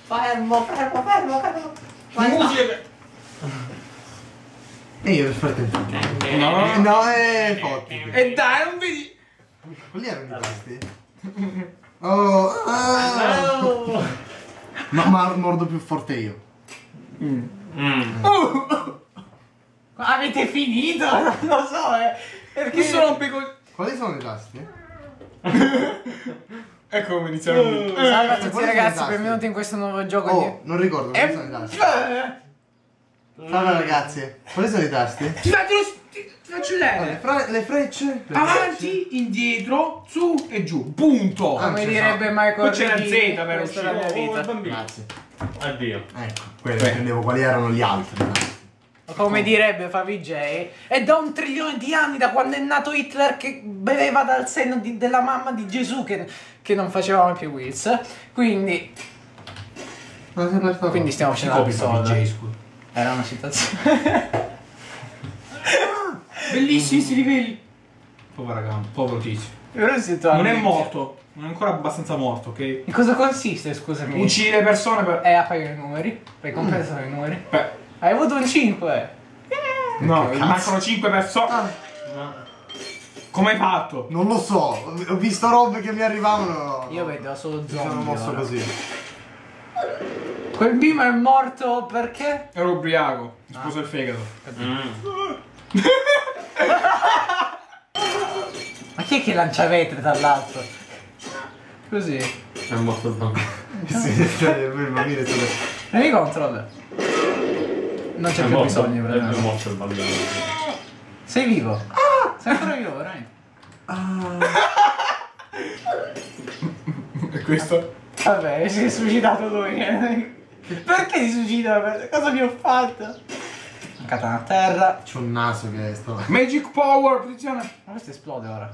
Fermo. Musica. E io per frattempo. No, forte. E dai, non vedi? Quelli erano i tasti? Oh, ma mordo più forte io. Avete finito? Non lo so, Perché sono un piccolo... Quali sono i tasti? Ecco come iniziamo. Salve a tutti quali ragazzi, sono i tasti? benvenuti in questo nuovo gioco Oh, non ricordo quali sono i tasti. Salve ragazzi, quali sono i tasti? Ti faccio lei. Le frecce? Avanti, indietro, su e giù. Punto. Come ci direbbe so. Michael Poi c'era Ricky, Z per questa è la mia uscire. vita. Grazie. Addio. Ecco, quello intendevo quali erano gli altri. Come direbbe Favij, è da 1 trilione di anni, da quando è nato Hitler, che beveva dal seno della mamma di Gesù, che non facevamo più Wills. Quindi stiamo facendo l'episodio. Era una situazione. Bellissimi sti livelli. Povero tizio. Non è morto. Non è ancora abbastanza morto, ok? In cosa consiste, scusami? Uccidere persone per... Appaiono i numeri. Per compensare i numeri. Beh, Hai avuto un 5. no, Che cazzo? mancano 5 persone. Come hai fatto? Non lo so, ho visto robe che mi arrivavano. Io vedo solo Mi sono zombie. mosso ora. così. Quel bimbo è morto perché? Ero ubriaco. Mi sposo il fegato. Ma chi è che lancia vetri dall'alto? Così. È morto il bambino. Sì, il bambino è stato... Prendi control. Non c'è È più morto. bisogno, È veramente. morto il bambino. Sei vivo? Sei ancora vivo, veramente? E questo? Vabbè, si è suicidato lui. Perché si suicida? Cosa vi ho fatto? Katana a terra. C'ho un naso che sto... Magic power, posizione. Ma questo esplode ora.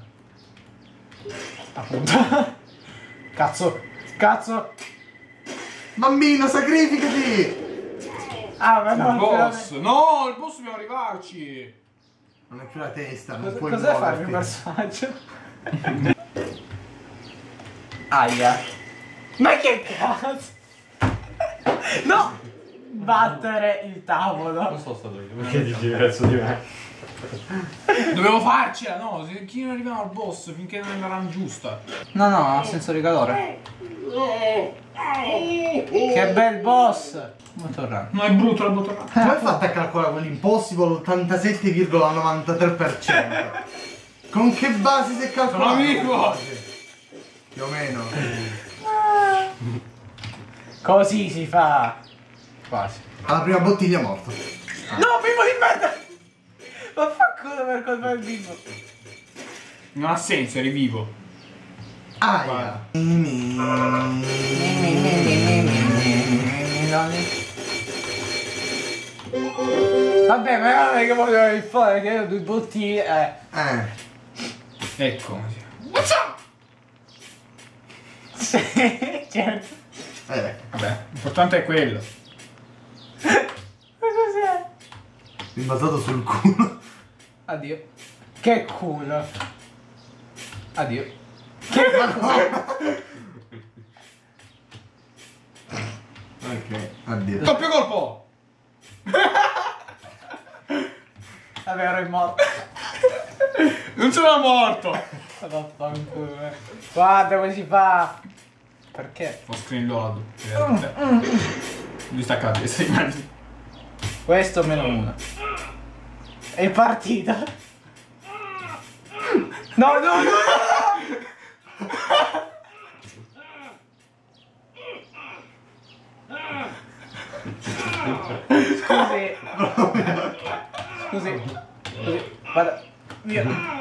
Appunto. Cazzo. Bambino, sacrificati! Ah, ma Il no, boss. No, il boss dobbiamo arrivarci. Non è più la testa, non puoi Cos'è fare il muoverti. personaggio? Aia. Ma che cazzo? No! Battere il tavolo. Non sono stato io. Perché dici verso di me? Dobbiamo farcela, no? Chi non arriviamo al boss finché non è la run giusta. No, ha senso di calore. Che bel boss! Molto raro. No, è brutto la brutta run. Come hai fatto a calcolare quell'impossible 87,93%? Con che base si è calcolato? Sono vivo! Più o meno. Così si fa. Quasi. Alla prima bottiglia morto. No, bimbo di merda! Ma fa cosa per colpa del bimbo? Non ha senso, eri vivo. Aia. Vabbè, ma non è che voglio fare che io 2 bottiglie. Ecco. Sì, certo. Vabbè, l'importante è quello. Ma cos'è? Rimbalzato sul culo. Addio. Che culo. Addio. Ok, addio. Doppio colpo! Vabbè, ero in morto. Non sono morto! Vaffanculo. Guarda come si fa. Perché? Ho screen load. Lui sta a testa, immagini. Questo meno 1. È partita. No. Scusi. Vada via.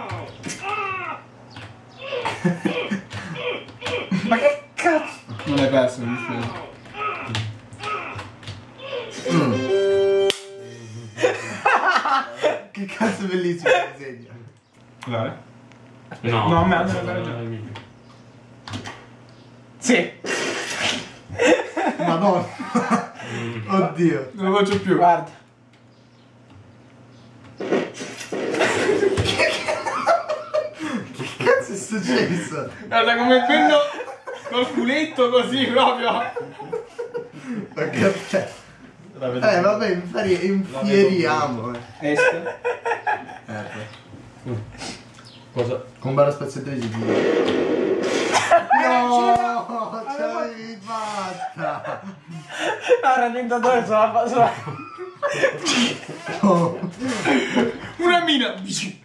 Ma che cazzo? Non hai perso, mi dispiace. Che cazzo bellissimo il disegno. Guarda. No. No, a me non non è mio. Sì. Madonna. Oddio. Non lo faccio più. Guarda. Che cazzo è successo? Guarda come quello col culetto così proprio. Perché vabbè, infieriamo. Est. Cosa? Con barra spaziatrice di... No, ce l'avevi fatta. Ah, rallentatore sulla... No. Una mina.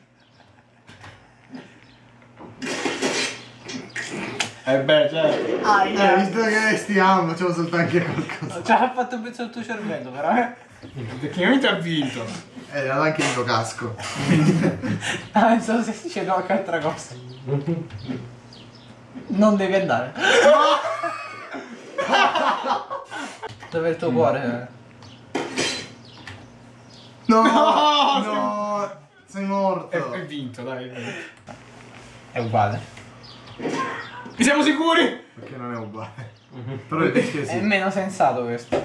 Beh, certo. Visto che stiamo, c'ho soltanto anche qualcosa. Cioè, ha fatto un pezzo del tuo cervello, però. Tecnicamente ha vinto. Era anche il mio casco. Ah, non so se c'è qualche altra cosa. Non devi andare. Dov'è il tuo cuore? No, no, sei morto. È vinto, dai. È uguale. Mi siamo sicuri? Perché non è uguale. Però il rischio È sì. meno sensato questo.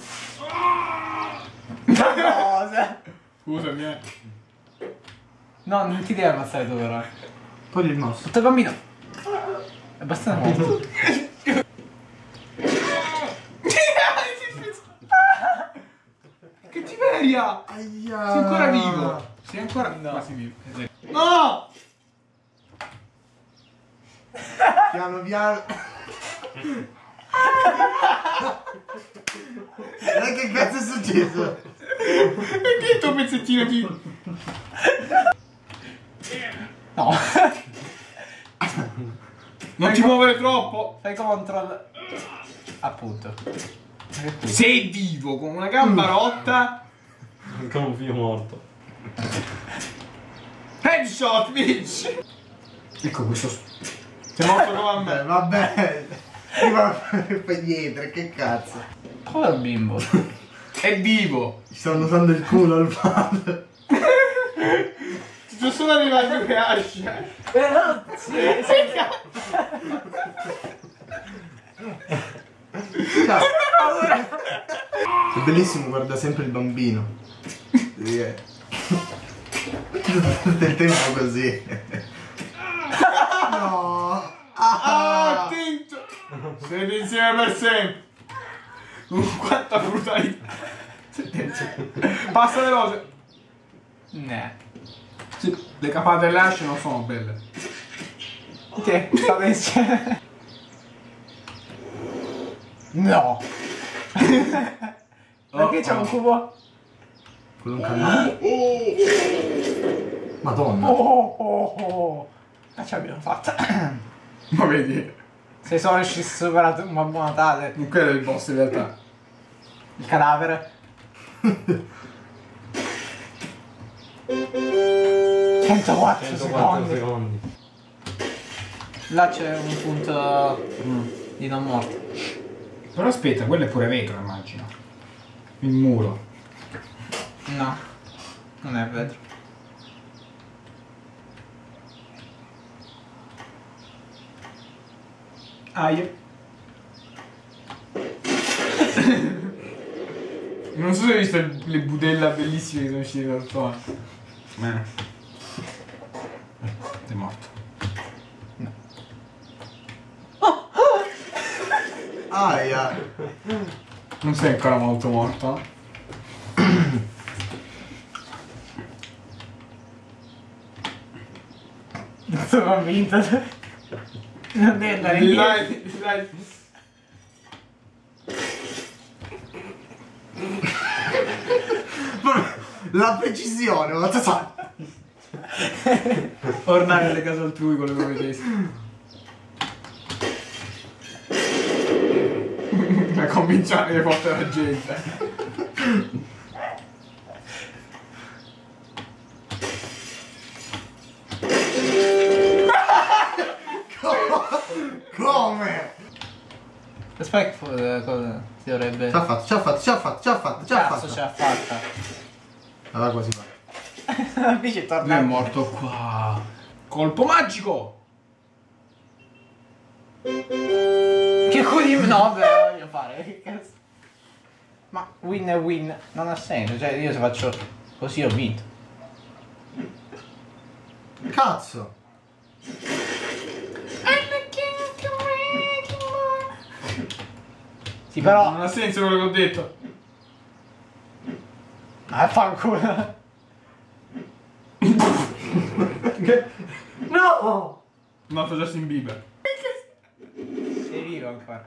Cosa? Scusami, No, non ti devi ammazzare tu però. Togli il mouse. Tutto il bambino. È abbastanza morto. Che tiveria! Aia. Sei ancora vivo! Sei ancora quasi vivo. No! Piano piano. Che cazzo è successo? Perché il tuo pezzettino di... No. Non ti muovere troppo! Fai control. Appunto. Sei vivo con una gamba rotta. Anche un figlio morto. Headshot, bitch! Ecco questo. Sei morto come a me. Vabbè. Prima fai dietro, che cazzo. Povero bimbo. È vivo. Ci stanno usando il culo al padre. Ti sono solo arrivato che ascia. Però Ciao. È bellissimo, guarda sempre il bambino. Tutto il tempo così. No. Ah, attento! Siete insieme per sempre. Quanta brutalità. Passa le rose. ne. Sì, le capate delle asce non sono belle. Che? State insieme? No. Perché c'è un cubo? Quello è un cannone. Madonna. Oh. Ma ce l'abbiamo fatta. Ma vedi, Se sono superato un Babbo Natale. non quello è il boss in realtà. Il cadavere. 104 104 secondi. secondi. Là c'è un punto di non morto. Però aspetta, quello è pure vetro, immagino. Il muro. No, non è vetro. Aia. Non so se hai visto le budella bellissime che sono uscite dal tuo. Sei morto. Aia. Non sei ancora molto morto. Sono vinto. Non devi andare indietro. Dai. La precisione, ma tu sai. Ornare le case altrui con le proprie teste. A convinciare che porta la gente. Come? Aspetta, cosa si dovrebbe... Ce l'ha fatto. Cazzo ce l'ha fatta. Allora quasi fa. Invece Lui torna... è morto qua. Colpo magico! Che culo. No, beh, voglio fare. Che cazzo. Ma win è win. Non ha senso. Cioè, io se faccio così ho vinto. Cazzo. Sì, però... Non ha senso quello che ho detto. Fanculo. No! No, Justin Bieber. Sei vivo ancora?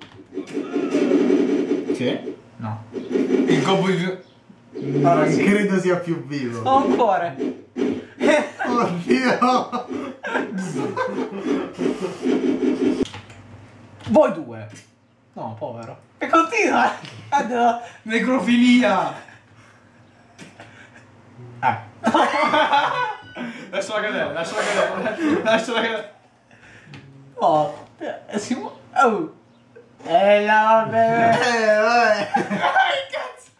Sì? No. Il gobbo di... Non credo sia più vivo. Ho un cuore. Oddio! Voi due. No, povero. E continua. Addio. Necrofilia! Lasciala cadere, lasciala cadere. Lasciala cadere. Oh. Oh. La vabbè. Vabbè. Cazzo!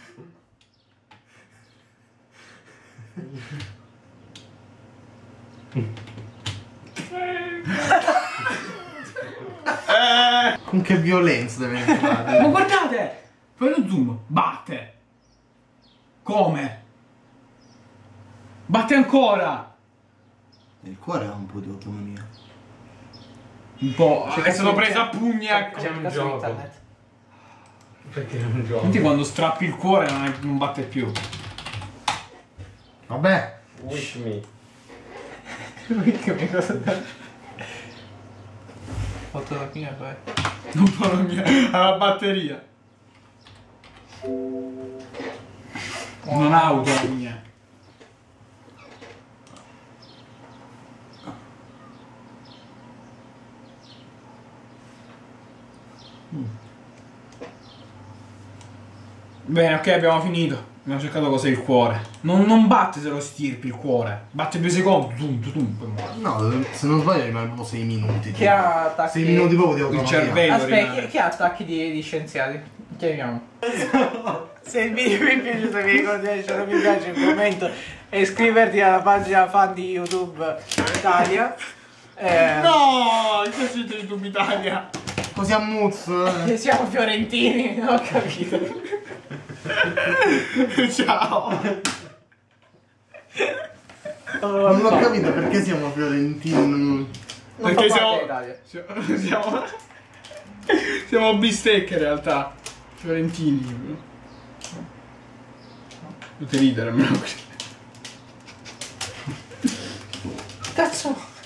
Con che violenza deve entrare? Ma guardate! Fai lo zoom. Batte. Come? Batte ancora. Il cuore ha un po' di autonomia. Un po'. È stato preso a pugna. C'è un un gioco gioco. internet. Perché non gioco? Senti quando strappi il cuore non batte più. Vabbè. Wish me. Che cosa da... Fotografia poi. Non parlo mia. Ha la batteria. Non ha autonomia. Bene, ok, abbiamo finito. Abbiamo cercato cos'è il cuore. Non batte se lo stirpi il cuore. Batte 2 secondi. Tum, tum, tum, poi muore. No, se non sbaglio rimane proprio 6 minuti. Chi ha attacchi... 6 minuti proprio di Il autonomia. cervello Aspetta, rimane. chi ha attacchi di scienziati? Chiamiamo. Se il video vi è piaciuto vi ricordo di lasciare un mi piace, un commento e iscriverti alla pagina fan di YouTube Italia. No, il sito di YouTube Italia. Così a muzzo. Che siamo fiorentini, non ho capito. Ciao. Non ho capito perché siamo fiorentini. Non Perché fa siamo, parte siamo siamo bistecche in realtà. Fiorentini. Potete ridere, almeno così. Cazzo.